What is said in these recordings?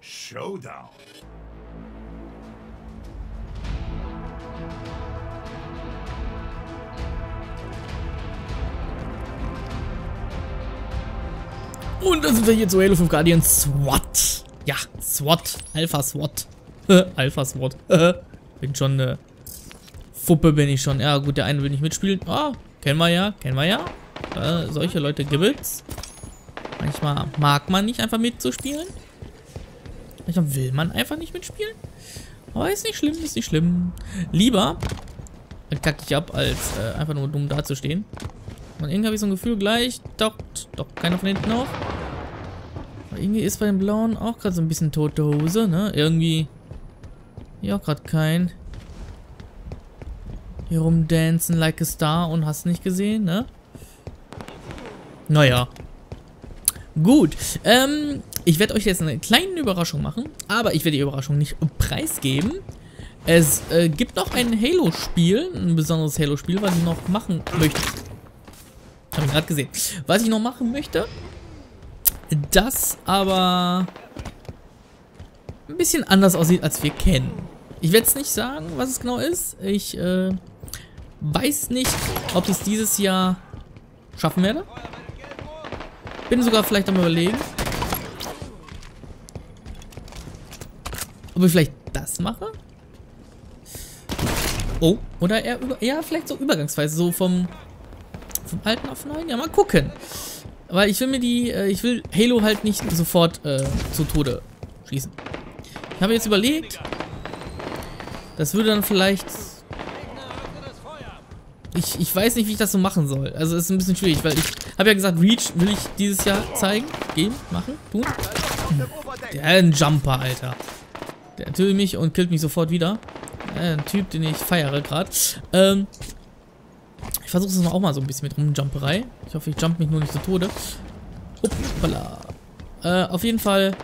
Showdown. Und dann sind wir hier zu Halo 5 Guardians SWAT. Ja, SWAT. Alpha SWAT. Alpha SWAT. Bin schon eine Fuppe, bin ich schon. Ja gut, der eine will nicht mitspielen. Ah, kennen wir ja, kennen wir ja. Solche Leute gibt's. Manchmal mag man nicht einfach mitzuspielen. Manchmal will man einfach nicht mitspielen. Aber ist nicht schlimm, ist nicht schlimm. Lieber kacke ich ab, als einfach nur dumm dazustehen. Und irgendwie habe ich so ein Gefühl, gleich taucht doch keiner von hinten auf. Aber irgendwie ist bei den Blauen auch gerade so ein bisschen tote Hose, ne? Irgendwie hier auch gerade kein. Hier rumdancen like a star und hast nicht gesehen, ne? Naja. Gut. Ich werde euch jetzt eine kleine Überraschung machen, aber ich werde die Überraschung nicht preisgeben. Es gibt noch ein Halo-Spiel, ein besonderes Halo-Spiel, was ich noch machen möchte. Habe ich gerade gesehen. Was ich noch machen möchte, das aber ein bisschen anders aussieht, als wir kennen. Ich werde es nicht sagen, was es genau ist. Ich weiß nicht, ob ich es dieses Jahr schaffen werde. Bin sogar vielleicht am Überlegen, ob ich vielleicht das mache. Oh, oder eher vielleicht so übergangsweise, so vom alten auf neuen. Ja, mal gucken. Weil ich will mir ich will Halo halt nicht sofort zu Tode schießen. Ich habe jetzt überlegt, das würde dann vielleicht... Ich weiß nicht, wie ich das so machen soll. Also es ist ein bisschen schwierig, weil ich habe ja gesagt, Reach will ich dieses Jahr zeigen, geben, machen, tun. Der ist ein Jumper, Alter. Der tötet mich und killt mich sofort wieder. Ein Typ, den ich feiere gerade. Ich versuche es auch mal so ein bisschen mit Rumjumperei. Ich hoffe, ich jump mich nur nicht zu Tode. Hoppala. Auf jeden Fall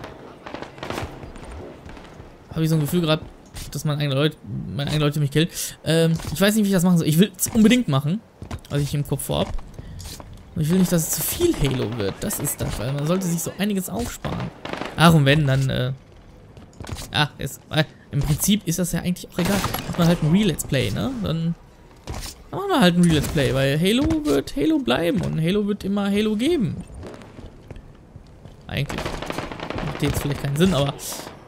habe ich so ein Gefühl gerade, dass meine eigenen Leute mich killen. Ich weiß nicht, wie ich das machen soll. Ich will es unbedingt machen, was ich im Kopf vorhab. Und ich will nicht, dass es zu viel Halo wird. Das ist das, weil man sollte sich so einiges aufsparen. Ach, und wenn, dann, im Prinzip ist das ja eigentlich auch egal. Macht man halt ein Real-Let's Play, ne? Dann machen wir halt ein Real-Let's Play, weil Halo wird Halo bleiben und Halo wird immer Halo geben. Eigentlich. Macht jetzt vielleicht keinen Sinn, aber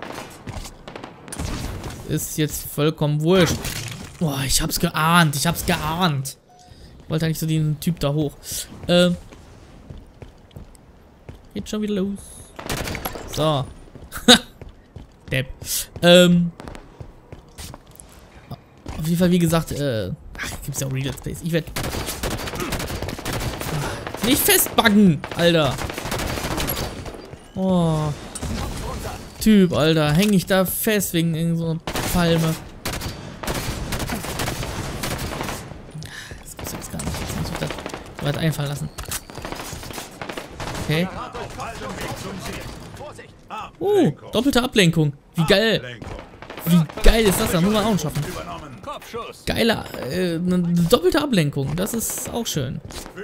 ist jetzt vollkommen wurscht. Boah, ich hab's geahnt. Ich hab's geahnt. Ich wollte eigentlich so den Typ da hoch. Geht schon wieder los. So. Depp. Auf jeden Fall, wie gesagt, gibt's ja auch Real Let's Plays. Ich werde nicht festbuggen, Alter. Oh. Typ, Alter. Hänge ich da fest wegen irgend so einer Palme. Das gibt's jetzt gar nicht. Jetzt muss ich das so weit einfallen lassen. Okay. Doppelte Ablenkung. Wie geil. Wie geil ist das? Da muss man auch schaffen. Geiler, eine doppelte Ablenkung. Das ist auch schön.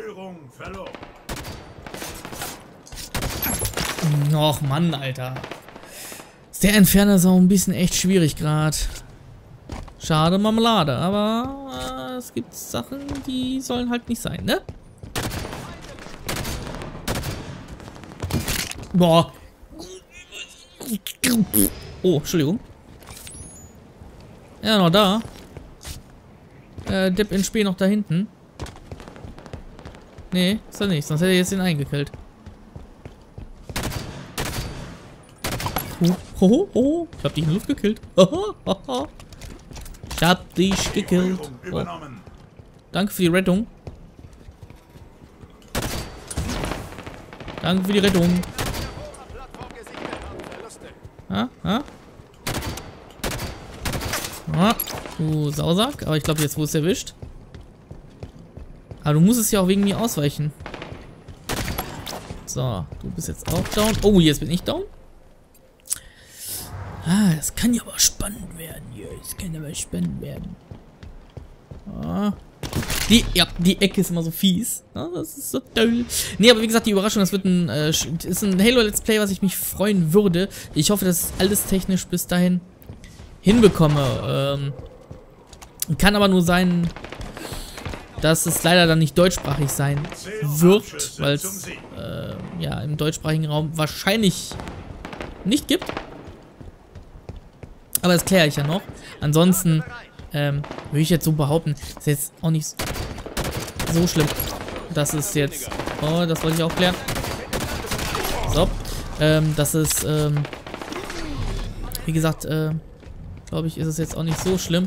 Och Mann, Alter. Der Entferner ist auch ein bisschen echt schwierig gerade. Schade Marmelade, aber es gibt Sachen, die sollen halt nicht sein, ne? Boah. Oh, Entschuldigung. Ja, noch da. Depp in Spee noch da hinten. Nee, ist er nicht, sonst hätte er jetzt den eingekillt. Ho. Ich hab dich in die Luft gekillt. Ich hab dich gekillt. Oh. Danke für die Rettung. Danke für die Rettung. Du Sausack. Aber ich glaube, jetzt wurde es erwischt. Aber du musst es ja auch wegen mir ausweichen. So, du bist jetzt auch down. Oh, jetzt bin ich down. Ah, das kann ja aber spannend werden hier. Das kann aber spannend werden. Ah. Die Ecke ist immer so fies. Ja, das ist so toll. Nee, aber wie gesagt, die Überraschung, das wird ist ein Halo Let's Play, was ich mich freuen würde. Ich hoffe, dass ich alles technisch bis dahin hinbekomme. Kann aber nur sein, dass es leider dann nicht deutschsprachig sein wird, weil es ja im deutschsprachigen Raum wahrscheinlich nicht gibt. Aber das kläre ich ja noch. Ansonsten würde ich jetzt so behaupten, ist jetzt auch nicht so schlimm. Das ist jetzt... Oh, das wollte ich auch klären. So. Das ist, wie gesagt, glaube ich, ist es jetzt auch nicht so schlimm.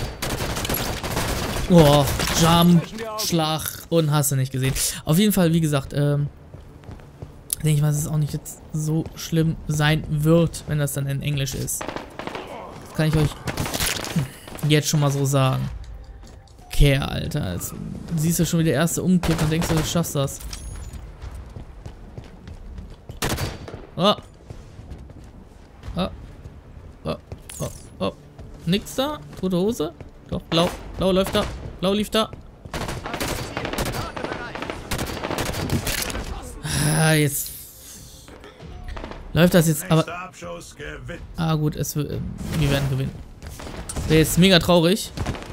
Oh, Jump, Schlag und hast du nicht gesehen. Auf jeden Fall, wie gesagt, denke ich mal, dass es auch nicht jetzt so schlimm sein wird, wenn das dann in Englisch ist. Das kann ich euch jetzt schon mal so sagen. Okay, Alter. Jetzt siehst du schon wie der erste umkippt und denkst du, du schaffst das. Oh. Oh. Oh. Oh. Oh. Nix da? Tote Hose? Doch, blau. Blau läuft da. Blau lief da. Ah, jetzt. Läuft das jetzt, aber... Ah, gut, wir werden gewinnen. Wäre jetzt mega traurig.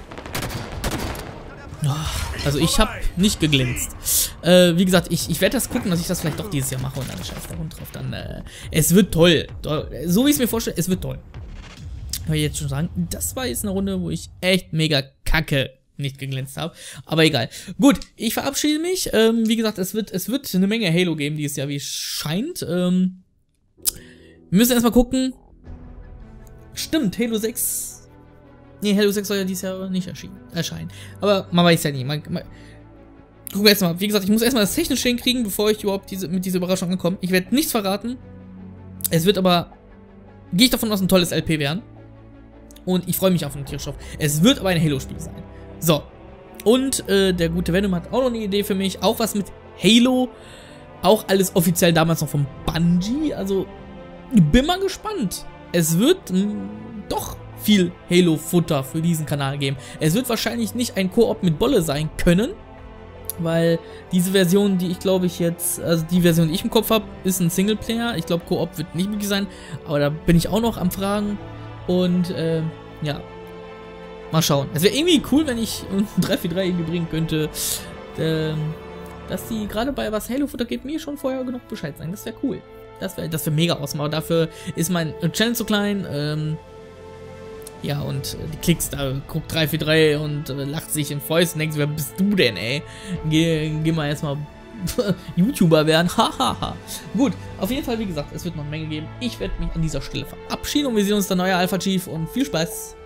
Also ich habe nicht geglänzt. Wie gesagt, ich werde das gucken, dass ich das vielleicht doch dieses Jahr mache und dann scheiß da drauf. Dann, es wird toll. So wie ich es mir vorstelle, es wird toll. Kann ich jetzt schon sagen, das war jetzt eine Runde, wo ich echt mega kacke nicht geglänzt habe. Aber egal. Gut, ich verabschiede mich. Wie gesagt, es wird eine Menge Halo geben dieses Jahr, wie es scheint. Wir müssen erstmal gucken. Stimmt, Halo 6... Nee, Halo 6 soll ja dieses Jahr nicht erscheinen. Aber man weiß ja nie. Gucken wir jetzt mal. Wie gesagt, ich muss erstmal das technisch hinkriegen, bevor ich überhaupt mit dieser Überraschung ankomme. Ich werde nichts verraten. Es wird aber, gehe ich davon aus, ein tolles LP werden. Und ich freue mich auf den Tierstoff. Es wird aber ein Halo-Spiel sein. So. Und der gute Venom hat auch noch eine Idee für mich. Auch was mit Halo. Auch alles offiziell damals noch von Bungie. Also, bin mal gespannt. Es wird doch viel Halo-Futter für diesen Kanal geben. Es wird wahrscheinlich nicht ein Koop mit Bolle sein können, weil diese Version, die ich glaube ich jetzt, also die Version, die ich im Kopf habe, ist ein Singleplayer. Ich glaube, Koop wird nicht möglich sein, aber da bin ich auch noch am Fragen und ja, mal schauen. Es wäre irgendwie cool, wenn ich ein 3-4-3 irgendwie bringen könnte, dass die gerade bei was Halo-Futter geht, mir schon vorher genug Bescheid sagen. Das wäre cool. Das wäre mega awesome, aber dafür ist mein Channel zu klein, ja, und die Klicks, da guckt 3-4-3 und lacht sich in Fäusten und denkt, wer bist du denn, ey? Geh mal erstmal YouTuber werden, hahaha. Gut, auf jeden Fall, wie gesagt, es wird noch eine Menge geben. Ich werde mich an dieser Stelle verabschieden und wir sehen uns dann, euer Alpha Chief und viel Spaß.